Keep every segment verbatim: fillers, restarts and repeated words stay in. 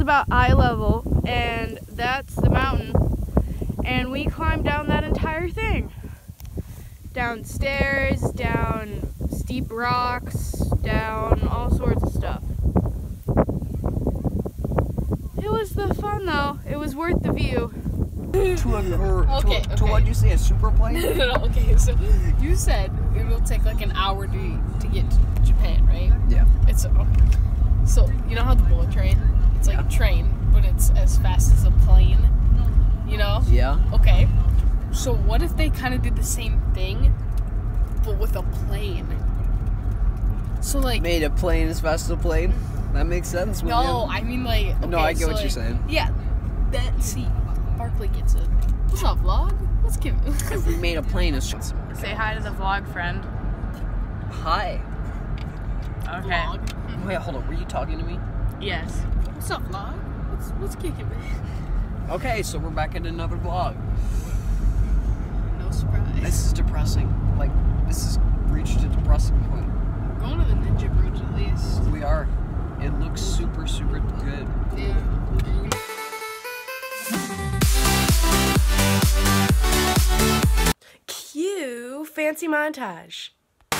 about eye level, and that's the mountain. And we climbed down that entire thing. Downstairs, down steep rocks, down all sorts of stuff. It was the fun though. It was worth the view. To a, or, okay, to, okay. to what you say, a super plane? No, no, no, okay, so you said it will take like an hour to to get to Japan, right? Yeah. It's okay. So you know how the bullet train? It's like Yeah. a train, but it's as fast as a plane. You know? Yeah. Okay. So what if they kind of did the same thing, but with a plane? So like. Made a plane as fast as a plane? That makes sense. No, William. I mean like. Okay, No, I get so what like, you're saying. Yeah. That see, Barkley gets it. What's up, vlog? Let's give it. If we made a plane as Say hi to the vlog friend. Hi. Okay. Vlog. Wait, hold on. Were you talking to me? Yes. What's up, vlog? What's what's kicking, man? Okay, so we're back in another vlog. No surprise. This is depressing. Like, this has reached a depressing point. We're going to the Ninja Bridge at least. We are. It looks super, super good. Yeah. Cue fancy montage.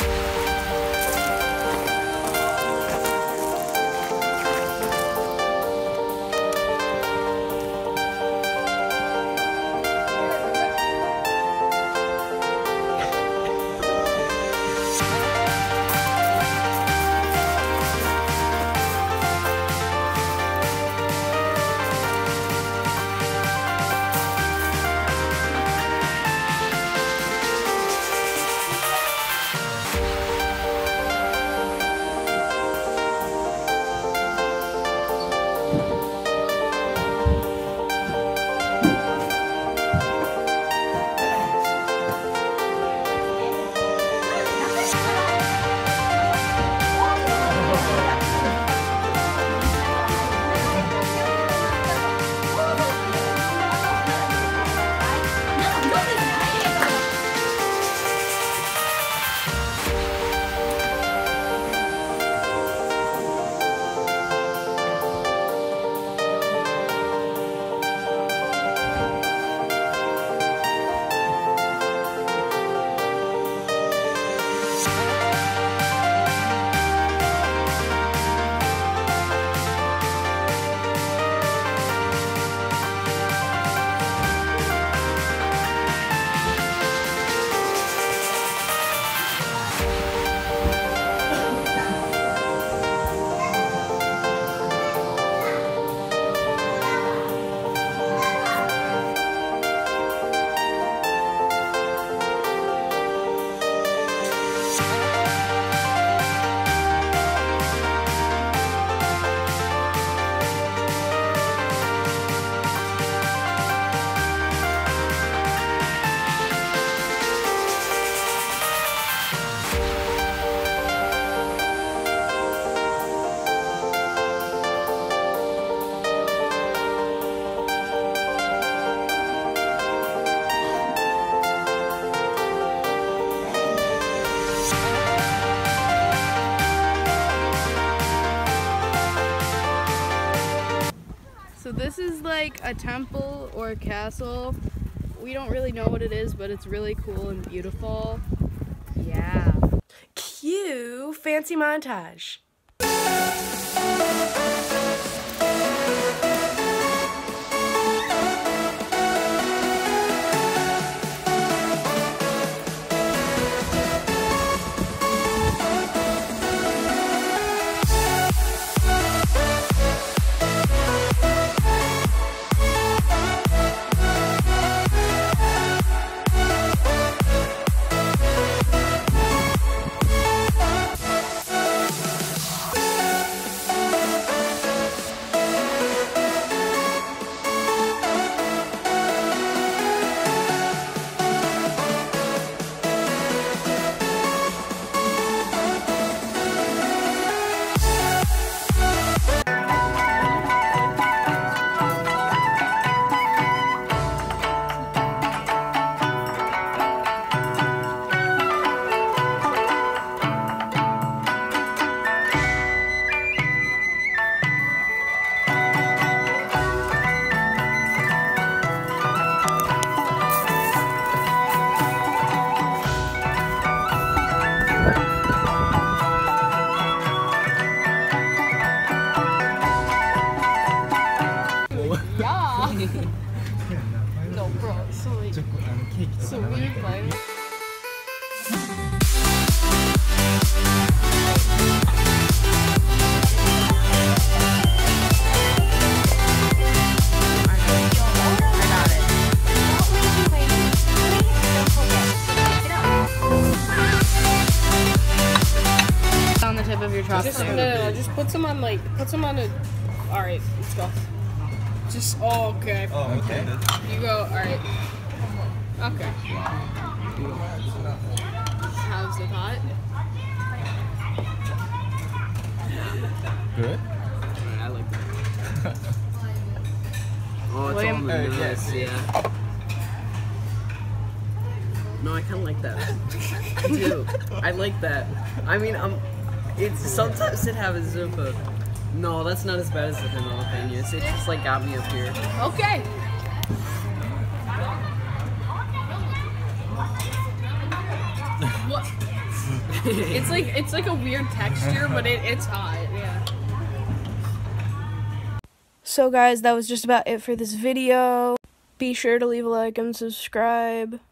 So this is like a temple or a castle. We don't really know what it is, but it's really cool and beautiful. Yeah. Cue fancy montage. Yeah. No, bro. So like, so weird, like. On the tip of your chopstick. Just, no, no, no, just put some on, like, put some on a. Alright, let's go. Just, oh, okay. Oh, okay. You go, alright. Okay. How's the pot? Good. I like that. Oh, it's William- on the Uh, nose, yes. yeah. No, I kind of like that. I do. I like that. I mean, um, it's sometimes it happens, but no, that's not as bad as the jalapenos. It just like got me up here. Okay. What? It's like it's like a weird texture, but it, it's hot. Yeah. So guys, that was just about it for this video. Be sure to leave a like and subscribe.